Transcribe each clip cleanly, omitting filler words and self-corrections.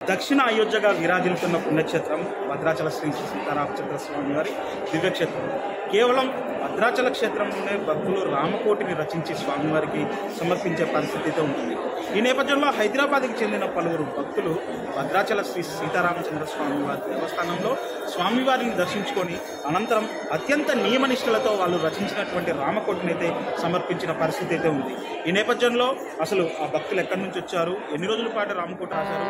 దక్షిణ అయోధ్యగా విరాజిల్లుతున్న పుణ్యక్షేత్రం భద్రాచల శ్రీ సీతారామచంద్ర స్వామి వారి దివ్యక్షేత్రం. కేవలం భద్రాచల క్షేత్రంలోనే భక్తులు రామకోటిని రచించి స్వామివారికి సమర్పించే పరిస్థితి అయితే ఉంటుంది. ఈ నేపథ్యంలో హైదరాబాద్కి చెందిన పలువురు భక్తులు భద్రాచల శ్రీ సీతారామచంద్ర స్వామివారి దేవస్థానంలో స్వామివారిని దర్శించుకొని అనంతరం అత్యంత నియమనిష్టలతో వాళ్ళు రచించినటువంటి రామకోటిని అయితే సమర్పించిన పరిస్థితి అయితే ఉంది. ఈ నేపథ్యంలో అసలు ఆ భక్తులు ఎక్కడి నుంచి వచ్చారు, ఎన్ని రోజుల పాటు రామకోటి రాశారు,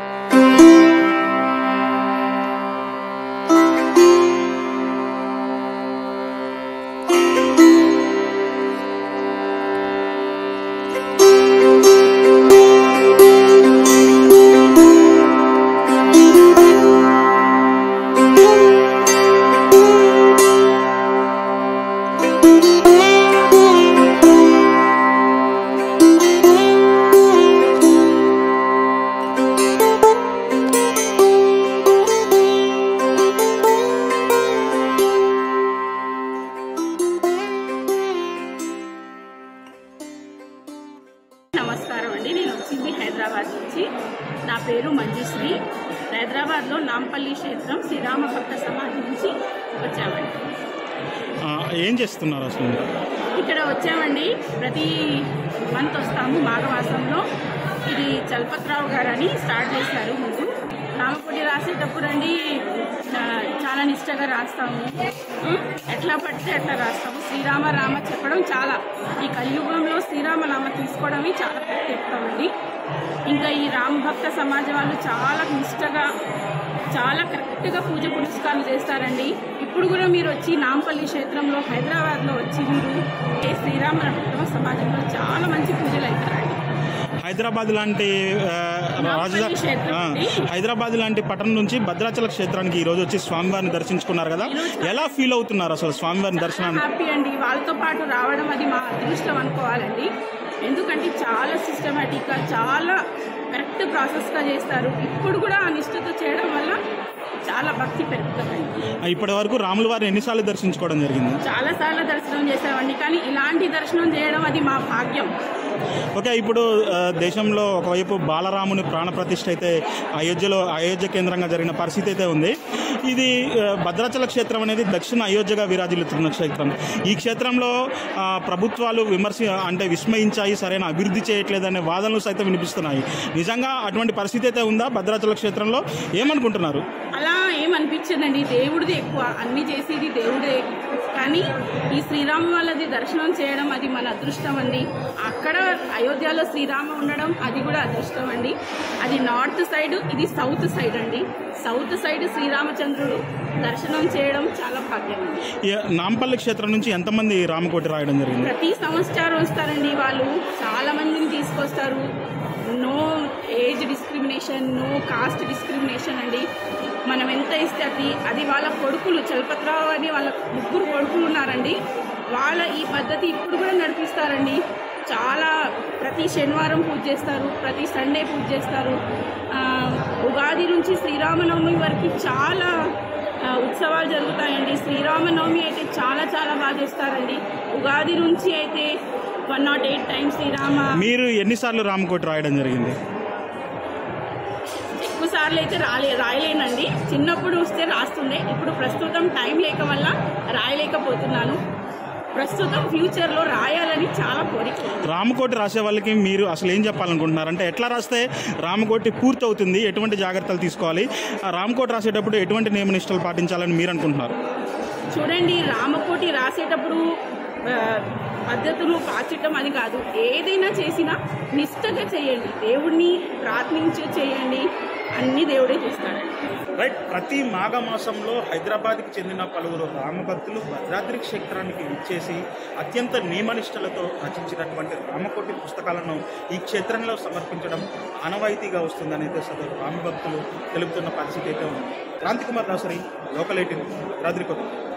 నమస్కారం అండి. నేను వచ్చింది హైదరాబాద్ నుంచి. నా పేరు మంజుశ్రీ. హైదరాబాద్లో నాంపల్లి క్షేత్రం శ్రీరామ భక్త సమాధి నుంచి వచ్చామండి. ఏం చేస్తున్నారు అసలు? ఇక్కడ వచ్చామండి, ప్రతి మంత్ వస్తాము మాఘమాసంలో. ఇది చలపతిరావు గారు అని స్టార్ట్ చేశారు. ముందు రామకోటి రాసేటప్పుడు అండి చాలా నిష్టగా రాస్తాము, ఎట్లా పడితే అట్లా రాస్తాము. శ్రీరామ రామ చెప్పడం చాలా, ఈ కలియుగంలో శ్రీరామనామ తీసుకోవడమే చాలా చెప్తామండి. ఇంకా ఈ రామ భక్త సమాజం వాళ్ళు చాలా నిష్టగా చాలా కరెక్ట్గా పూజ పునస్కారాలు చేస్తారండి. ఇప్పుడు కూడా మీరు వచ్చి నాంపల్లి క్షేత్రంలో హైదరాబాద్లో వచ్చి మీరు శ్రీరామ భక్త సమాజంలో చాలా మంచి పూజలు అవుతారండి. హైదరాబాద్ లాంటి హైదరాబాద్ లాంటి పట్టణం నుంచి భద్రాచల క్షేత్రానికి ఈ రోజు వచ్చి స్వామివారిని దర్శించుకున్నారు కదా, ఎలా ఫీల్ అవుతున్నారు అసలు స్వామివారిని దర్శనాన్ని? హ్యాపీ అండి. వాళ్ళతో పాటు రావడం అది మా అదృష్టం అనుకోవాలండి. ఎందుకంటే చాలా సిస్టమేటిక్గా చాలా కరెక్ట్ ప్రాసెస్గా చేస్తారు. ఇప్పుడు కూడా ఆ నిష్ఠతో చేయడం వల్ల చాలా భక్తి పెరుగుతుందండి. ఇప్పటి వరకు రాముల వారిని ఎన్నిసార్లు దర్శించుకోవడం జరిగింది? చాలా సార్లు దర్శనం చేసామండి, కానీ ఇలాంటి దర్శనం చేయడం అది మా భాగ్యం. ఓకే, ఇప్పుడు దేశంలో ఒకవైపు బాలరాముని ప్రాణప్రతిష్ఠ అయితే అయోధ్య కేంద్రంగా జరిగిన పరిస్థితి అయితే ఉంది. ఇది భద్రాచల క్షేత్రం అనేది దక్షిణ అయోధ్యగా విరాజిల్లుతున్న క్షేత్రం. ఈ క్షేత్రంలో ప్రభుత్వాలు విస్మయించాయి, సరైన అభివృద్ధి చేయట్లేదనే వాదనలు సైతం వినిపిస్తున్నాయి. నిజంగా అటువంటి పరిస్థితి అయితే ఉందా భద్రాచల క్షేత్రంలో? ఏమనుకుంటున్నారు? అలా ఏమనిపించదండి, దేవుడిది ఎక్కువ, అన్ని చేసేది దేవుడే. కానీ ఈ శ్రీరామ వాళ్ళది దర్శనం చేయడం అది మన అదృష్టం అండి. అక్కడ అయోధ్యలో శ్రీరామ ఉండడం అది కూడా అదృష్టం అండి. అది నార్త్ సైడ్, ఇది సౌత్ సైడ్ అండి. సౌత్ సైడ్ శ్రీరామచంద్రుడు దర్శనం చేయడం చాలా భాగ్యం అండి. నాంపల్లి క్షేత్రం నుంచి ఎంతమంది రామకోటి రాయడం జరిగింది? ప్రతి సంవత్సరం వస్తారండి వాళ్ళు, చాలా మందిని తీసుకొస్తారు. No age discrimination, no caste discrimination అండి. మనం ఎంత ఇస్తే అది వాళ్ళ కొడుకులు, చలపతిరావు అని వాళ్ళ 3 కొడుకులు ఉన్నారండి. వాళ్ళ ఈ పద్ధతి ఇప్పుడు కూడా నడిపిస్తారండి. చాలా ప్రతి శనివారం పూజ చేస్తారు, ప్రతి సండే పూజ చేస్తారు. ఉగాది నుంచి శ్రీరామనవమి వరకు చాలా ఉత్సవాలు జరుగుతాయండి. శ్రీరామనవమి అయితే చాలా చాలా బాగా చేస్తారండి. ఉగాది నుంచి అయితే 108 టైమ్స్ శ్రీరామ. మీరు ఎన్నిసార్లు రామకోటి రాయడం జరిగింది? ఎక్కువ సార్లు అయితే రాయలేనండి. చిన్నప్పుడు వస్తే రాస్తుండే, ఇప్పుడు ప్రస్తుతం టైం లేక వల్ల రాయలేకపోతున్నాను. ప్రస్తుతం ఫ్యూచర్లో రాయాలని చాలా కోరిక. రామకోటి రాసే వాళ్ళకి మీరు అసలు ఏం చెప్పాలనుకుంటున్నారు? అంటే ఎట్లా రాస్తే రామకోటి పూర్తి అవుతుంది, ఎటువంటి జాగ్రత్తలు తీసుకోవాలి, ఆ రామకోటి రాసేటప్పుడు ఎటువంటి నియమనిష్టలు పాటించాలని మీరు అనుకుంటున్నారు? చూడండి, రామకోటి రాసేటప్పుడు పద్ధతులు పాటించడం అది కాదు, ఏదైనా చేసినా నిష్ఠగా చేయండి, దేవుడిని ప్రార్థించి చేయండి, అన్ని దేవుడే చూస్తాడండి. రైట్. ప్రతి మాఘమాసంలో హైదరాబాద్కి చెందిన పలువురు రామభక్తులు భద్రాద్రి క్షేత్రానికి ఇచ్చేసి అత్యంత నియమనిష్టలతో రచించినటువంటి రామకోటి పుస్తకాలను ఈ క్షేత్రంలో సమర్పించడం ఆనవాయితీగా వస్తుందని అయితే సదరు రామభక్తులు తెలుపుతున్న పరిస్థితి అయితే ఉంది. క్రాంతికుమార్ దాసరి, లోకల్ 18, భద్రాద్రి కొత్త.